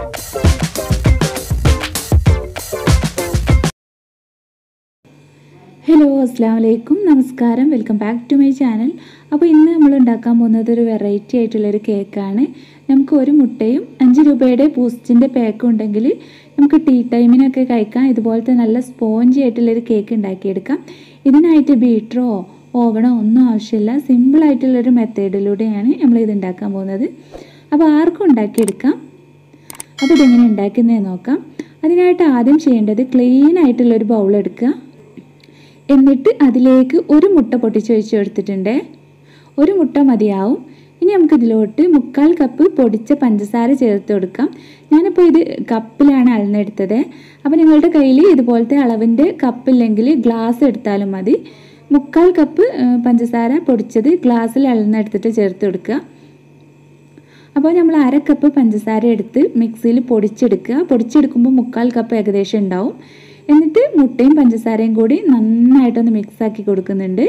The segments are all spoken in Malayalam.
ഹലോ അസ്സലാമലൈക്കും നമസ്കാരം welcome back to my channel. അപ്പോൾ ഇന്ന് നമ്മൾ ഉണ്ടാക്കാൻ പോകുന്നത് ഒരു വെറൈറ്റി ആയിട്ടുള്ളൊരു കേക്കാണ്. നമുക്ക് ഒരു മുട്ടയും 5 രൂപയുടെ ബൂസ്റ്റിൻ്റെ പാക്കും ഉണ്ടെങ്കിൽ നമുക്ക് ടീ ടൈമിനൊക്കെ കഴിക്കാം. ഇതുപോലത്തെ നല്ല സ്പോഞ്ചി ആയിട്ടുള്ളൊരു കേക്ക് ഉണ്ടാക്കിയെടുക്കാം. ഇതിനായിട്ട് ബീറ്ററോ ഓവണോ ഒന്നും ആവശ്യമില്ല. സിമ്പിളായിട്ടുള്ളൊരു മെത്തേഡിലൂടെയാണ് നമ്മളിത് ഉണ്ടാക്കാൻ പോകുന്നത്. അപ്പോൾ ആർക്കും ഉണ്ടാക്കിയെടുക്കാം. അപ്പോൾ ഇതെങ്ങനെ ഉണ്ടാക്കുന്നതെന്ന് നോക്കാം. അതിനായിട്ട് ആദ്യം ചെയ്യേണ്ടത് ക്ലീൻ ആയിട്ടുള്ളൊരു ബൗൾ എടുക്കുക. എന്നിട്ട് അതിലേക്ക് ഒരു മുട്ട പൊട്ടിച്ച് ഒഴിച്ച് കൊടുത്തിട്ടുണ്ട്. ഒരു മുട്ട മതിയാവും. ഇനി നമുക്കിതിലോട്ട് 1/4 കപ്പ് പൊടിച്ച പഞ്ചസാര ചേർത്ത് കൊടുക്കാം. ഞാനിപ്പോൾ ഇത് കപ്പിലാണ് അളന്നെടുത്തത്. അപ്പോൾ നിങ്ങളുടെ കയ്യിൽ ഇതുപോലത്തെ അളവിൻ്റെ കപ്പില്ലെങ്കിൽ ഗ്ലാസ് എടുത്താലും മതി. 1/4 കപ്പ് പഞ്ചസാര പൊടിച്ചത് ഗ്ലാസ്സിൽ അളന്നെടുത്തിട്ട് ചേർത്ത് കൊടുക്കുക. അപ്പോൾ നമ്മൾ 1/2 കപ്പ് പഞ്ചസാര എടുത്ത് മിക്സിയിൽ പൊടിച്ചെടുക്കുക. പൊടിച്ചെടുക്കുമ്പോൾ 1/4 കപ്പ് ഏകദേശം ഉണ്ടാവും. എന്നിട്ട് മുട്ടയും പഞ്ചസാരയും കൂടി നന്നായിട്ടൊന്ന് മിക്സാക്കി കൊടുക്കുന്നുണ്ട്.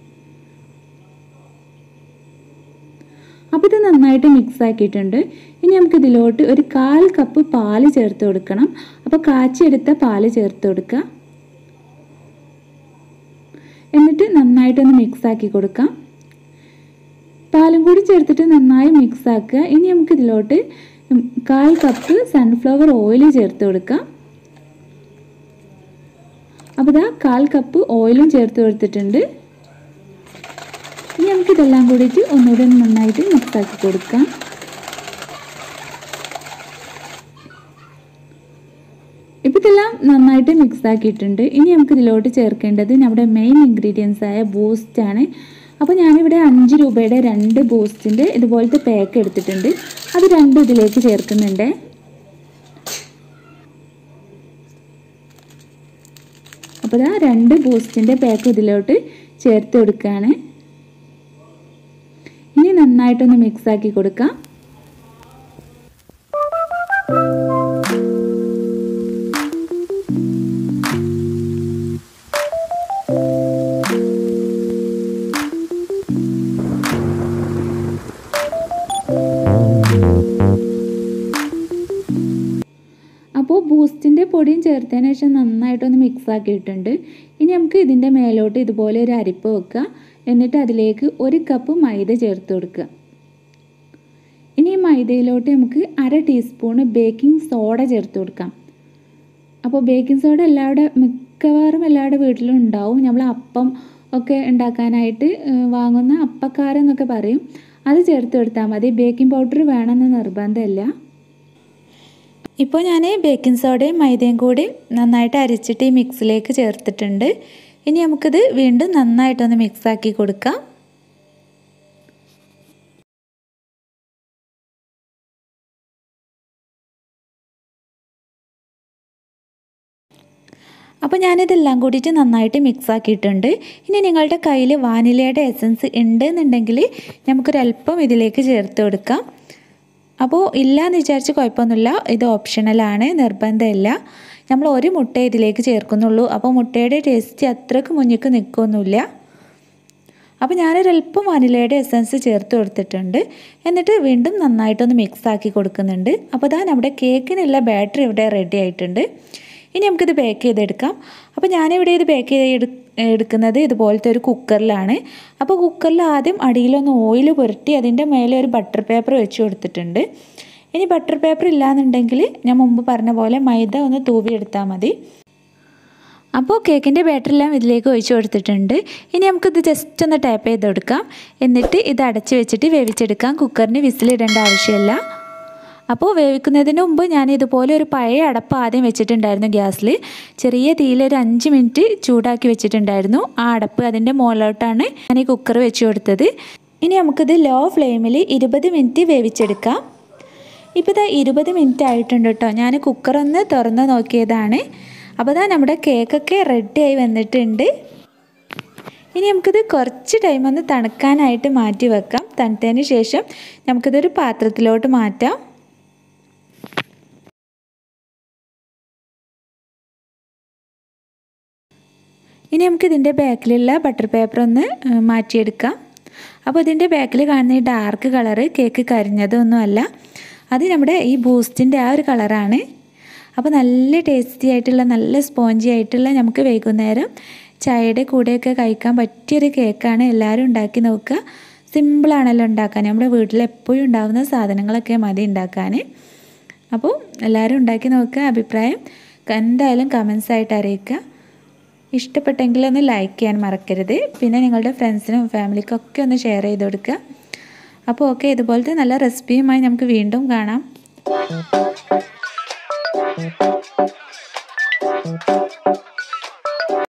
അപ്പോൾ ഇത് നന്നായിട്ട് മിക്സ് ആക്കിയിട്ടുണ്ട്. ഇനി നമുക്കിതിലോട്ട് ഒരു 1/4 കപ്പ് പാല് ചേർത്ത് കൊടുക്കണം. അപ്പോൾ കാച്ചിയെടുത്ത പാല് ചേർത്ത് കൊടുക്കുക. എന്നിട്ട് നന്നായിട്ടൊന്ന് മിക്സാക്കി കൊടുക്കാം. പാലും കൂടി ചേർത്തിട്ട് നന്നായി മിക്സ് ആക്കുക. ഇനി നമുക്കിതിലോട്ട് 1/4 കപ്പ് സൺഫ്ലവർ ഓയിൽ ചേർത്ത് കൊടുക്കാം. അപ്പോൾ ഇതാ 1/4 കപ്പ് ഓയിലും ചേർത്ത് കൊടുത്തിട്ടുണ്ട്. ഇനി നമുക്കിതെല്ലാം കൂടിയിട്ട് ഒന്നുകൂടെ നന്നായിട്ട് മിക്സാക്കി കൊടുക്കാം. ഇപ്പോൾ ഇതെല്ലാം നന്നായിട്ട് മിക്സ് ആക്കിയിട്ടുണ്ട്. ഇനി നമുക്കിതിലോട്ട് ചേർക്കേണ്ടത് നമ്മുടെ മെയിൻ ഇൻഗ്രീഡിയൻസ് ആയ ബൂസ്റ്റാണ്. അപ്പോൾ ഞാനിവിടെ 5 രൂപയുടെ 2 ബൂസ്റ്റിൻ്റെ ഇതുപോലത്തെ പാക്ക് എടുത്തിട്ടുണ്ട്. അത് രണ്ടും ഇതിലേക്ക് ചേർക്കുന്നുണ്ട്. അപ്പോൾ ഇതാ 2 ബൂസ്റ്റിൻ്റെ പാക്ക് ഇതിലോട്ട് ചേർത്ത് കൊടുക്കുകയാണ്. ഇനി നന്നായിട്ടൊന്ന് മിക്സാക്കി കൊടുക്കാം. അപ്പോൾ ബൂസ്റ്റിൻ്റെ പൊടിയും ചേർത്തതിന് ശേഷം നന്നായിട്ടൊന്ന് മിക്സ് ആക്കിയിട്ടുണ്ട്. ഇനി നമുക്ക് ഇതിൻ്റെ മേലോട്ട് ഇതുപോലെ ഒരു അരിപ്പ വെക്കുക. എന്നിട്ട് അതിലേക്ക് 1 കപ്പ് മൈദ ചേർത്ത് കൊടുക്കുക. ഇനി ഈ മൈദയിലോട്ട് നമുക്ക് 1/2 ടീസ്പൂണ് ബേക്കിംഗ് സോഡ ചേർത്ത് കൊടുക്കാം. അപ്പോൾ ബേക്കിംഗ് സോഡ മിക്കവാറും എല്ലാവരുടെ വീട്ടിലും ഉണ്ടാവും. നമ്മൾ അപ്പം ഒക്കെ ഉണ്ടാക്കാനായിട്ട് വാങ്ങുന്ന അപ്പക്കാരം എന്നൊക്കെ പറയും. അത് ചേർത്ത് കൊടുത്താൽ മതി. ബേക്കിംഗ് പൗഡർ വേണമെന്ന് നിർബന്ധമില്ല. ഇപ്പോൾ ഞാൻ ബേക്കിംഗ് സോഡയും മൈദയും കൂടി നന്നായിട്ട് അരിച്ചിട്ട് ഈ മിക്സിലേക്ക് ചേർത്തിട്ടുണ്ട്. ഇനി നമുക്കിത് വീണ്ടും നന്നായിട്ടൊന്ന് മിക്സാക്കി കൊടുക്കാം. അപ്പോൾ ഞാനിതെല്ലാം കൂടിയിട്ട് നന്നായിട്ട് മിക്സ് ആക്കിയിട്ടുണ്ട്. ഇനി നിങ്ങളുടെ കയ്യിൽ വാനിലയുടെ എസൻസ് ഉണ്ടെന്നുണ്ടെങ്കിൽ നമുക്കൊരല്പം ഇതിലേക്ക് ചേർത്ത് കൊടുക്കാം. അപ്പോൾ ഇല്ലയെന്ന് വിചാരിച്ച് കുഴപ്പമൊന്നുമില്ല. ഇത് ഓപ്ഷണലാണ്, നിർബന്ധമില്ല. നമ്മൾ ഒരു മുട്ട ഇതിലേക്ക് ചേർക്കുന്നുള്ളൂ. അപ്പോൾ മുട്ടയുടെ ടേസ്റ്റ് അത്രയ്ക്ക് മുന്നിക്ക് നിൽക്കുകയൊന്നുമില്ല. അപ്പോൾ ഞാനൊരല്പം വാനിലയുടെ എസൻസ് ചേർത്ത് കൊടുത്തിട്ടുണ്ട്. എന്നിട്ട് വീണ്ടും നന്നായിട്ടൊന്ന് മിക്സ് ആക്കി കൊടുക്കുന്നുണ്ട്. അപ്പോൾ ഇതാ നമ്മുടെ കേക്കിനുള്ള ബാറ്റർ ഇവിടെ റെഡി ആയിട്ടുണ്ട്. ഇനി നമുക്കിത് ബേക്ക് ചെയ്തെടുക്കാം. അപ്പോൾ ഞാനിവിടെ ഇത് ബേക്ക് എടുക്കുന്നത് ഇതുപോലത്തെ ഒരു കുക്കറിലാണ്. അപ്പോൾ കുക്കറിൽ ആദ്യം അടിയിലൊന്ന് ഓയിൽ പുരട്ടി അതിൻ്റെ മേലെ ഒരു ബട്ടർ പേപ്പർ വെച്ച് കൊടുത്തിട്ടുണ്ട്. ഇനി ബട്ടർ പേപ്പർ ഇല്ലയെന്നുണ്ടെങ്കിൽ ഞാൻ മുമ്പ് പറഞ്ഞ പോലെ മൈദ ഒന്ന് തൂവിയെടുത്താൽ മതി. അപ്പോൾ കേക്കിൻ്റെ ബാറ്ററെല്ലാം ഇതിലേക്ക് ഒഴിച്ച് കൊടുത്തിട്ടുണ്ട്. ഇനി നമുക്കിത് ജസ്റ്റ് ഒന്ന് ടാപ്പ് ചെയ്ത് കൊടുക്കാം. എന്നിട്ട് ഇത് അടച്ച് വെച്ചിട്ട് വേവിച്ചെടുക്കാം. കുക്കറിന് വിസിലിടേണ്ട ആവശ്യമില്ല. അപ്പോൾ വേവിക്കുന്നതിന് മുമ്പ് ഞാൻ ഇതുപോലെ ഒരു പഴയ അടപ്പ് ആദ്യം വെച്ചിട്ടുണ്ടായിരുന്നു ഗ്യാസിൽ. ചെറിയ തീയിൽ ഒരു 5 മിനിറ്റ് ചൂടാക്കി വെച്ചിട്ടുണ്ടായിരുന്നു. ആ അടപ്പ് അതിൻ്റെ മുകളിലോട്ടാണ് ഞാൻ ഈ കുക്കർ വെച്ച് കൊടുത്തത്. ഇനി നമുക്കിത് ലോ ഫ്ലെയിമിൽ 20 മിനിറ്റ് വേവിച്ചെടുക്കാം. ഇപ്പോൾ ഇതാ 20 മിനിറ്റ് ആയിട്ടുണ്ട് കേട്ടോ. ഞാൻ കുക്കറൊന്ന് തുറന്ന് നോക്കിയതാണ്. അപ്പോൾ ഇതാ നമ്മുടെ കേക്കൊക്കെ റെഡിയായി വന്നിട്ടുണ്ട്. ഇനി നമുക്കിത് കുറച്ച് ടൈം ഒന്ന് തണുക്കാനായിട്ട് മാറ്റി വെക്കാം. തണുത്തതിന് ശേഷം നമുക്കിതൊരു പാത്രത്തിലോട്ട് മാറ്റാം. ഇനി നമുക്കിതിൻ്റെ ബാക്കിലുള്ള ബട്ടർ പേപ്പർ ഒന്ന് മാറ്റിയെടുക്കാം. അപ്പോൾ ഇതിൻ്റെ ബാക്കിൽ കാണുന്ന ഈ ഡാർക്ക് കളറ് കേക്ക് കരിഞ്ഞതൊന്നുമല്ല. അത് നമ്മുടെ ഈ ബൂസ്റ്റിൻ്റെ ആ ഒരു കളറാണ്. അപ്പോൾ നല്ല ടേസ്റ്റി ആയിട്ടുള്ള നല്ല സ്പോഞ്ചി ആയിട്ടുള്ള നമുക്ക് വൈകുന്നേരം ചായയുടെ കൂടെയൊക്കെ കഴിക്കാൻ പറ്റിയൊരു കേക്കാണ്. എല്ലാവരും ഉണ്ടാക്കി നോക്കുക. സിമ്പിളാണല്ലോ ഉണ്ടാക്കാൻ. നമ്മുടെ വീട്ടിൽ എപ്പോഴും ഉണ്ടാകുന്ന സാധനങ്ങളൊക്കെ മതി ഉണ്ടാക്കാൻ. അപ്പോൾ എല്ലാവരും ഉണ്ടാക്കി നോക്കുക. അഭിപ്രായം എന്തായാലും കമൻസ് ആയിട്ട് അറിയിക്കുക. ഇഷ്ടപ്പെട്ടെങ്കിൽ ഒന്ന് ലൈക്ക് ചെയ്യാൻ മറക്കരുത്. പിന്നെ നിങ്ങളുടെ ഫ്രണ്ട്സിനും ഫാമിലിക്കും ഒക്കെ ഒന്ന് ഷെയർ ചെയ്ത് കൊടുക്കുക. അപ്പോൾ ഓക്കെ, ഇതുപോലത്തെ നല്ല റെസിപ്പിയുമായി നമുക്ക് വീണ്ടും കാണാം.